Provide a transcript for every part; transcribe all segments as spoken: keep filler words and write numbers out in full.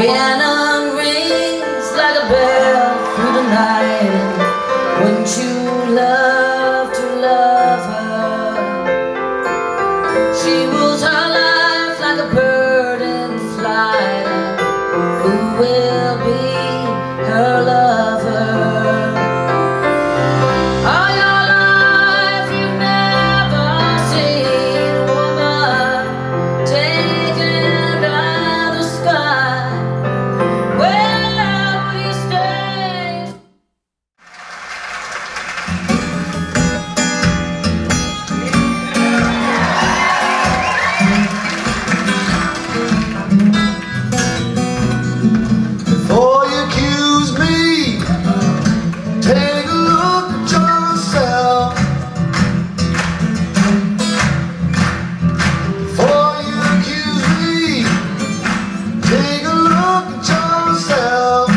Cannon rings like a bell through the night. Wouldn't you love to love her? She rules her life like a bird in flight. Who will be her lover? All your life you've never seen a woman taken by the sky. Where will you stay? Before you accuse me, take a look at yourself. Before you accuse me, take a look at yourself.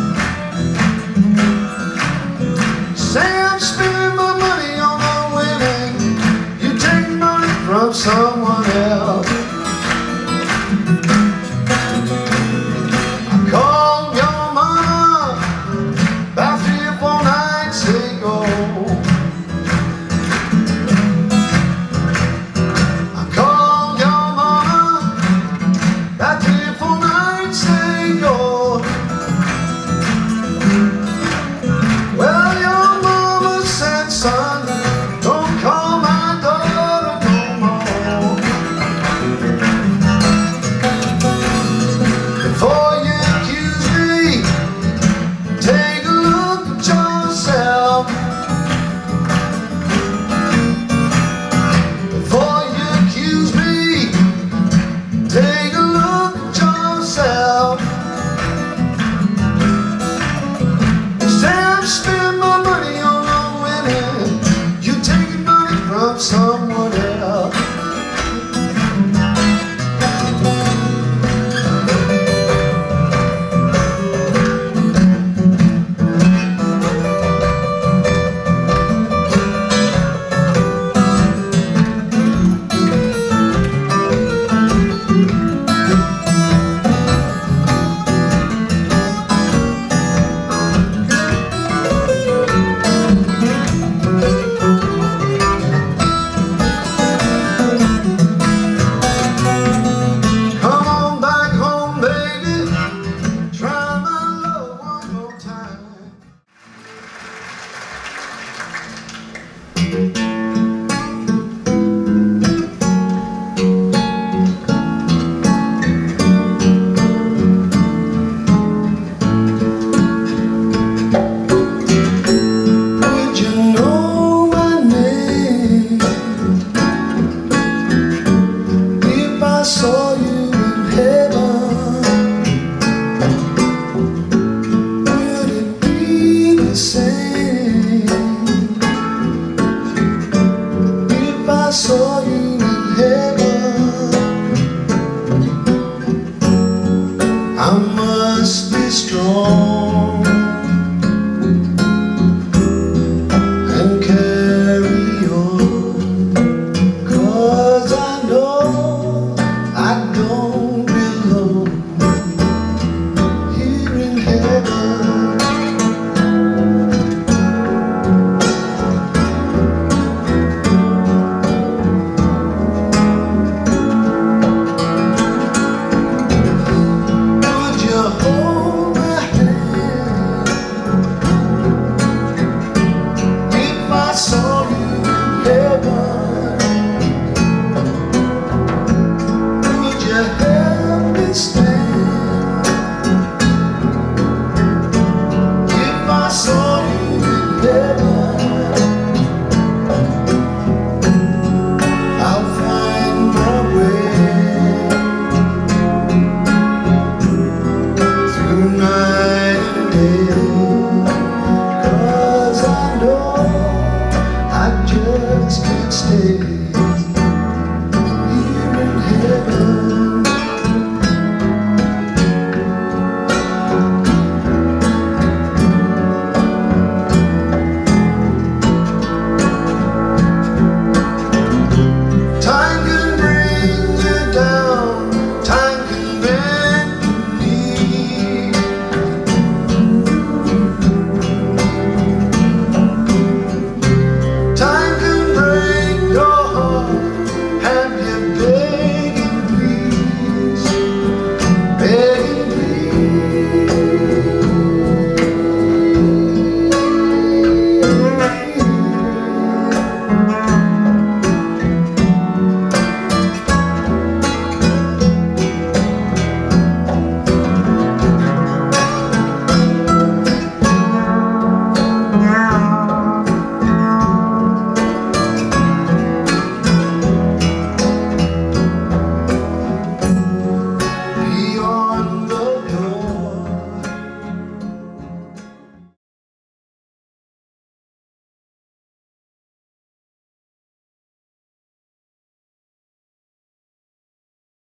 Say I'm spending my money on my women, you take money from someone else.